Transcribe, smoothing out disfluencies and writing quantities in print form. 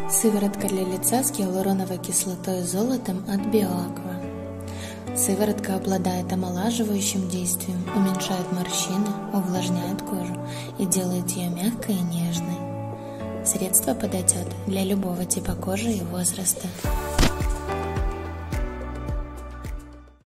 Сыворотка для лица с гиалуроновой кислотой и золотом от Биоаква. Сыворотка обладает омолаживающим действием, уменьшает морщины, увлажняет кожу и делает ее мягкой и нежной. Средство подойдет для любого типа кожи и возраста.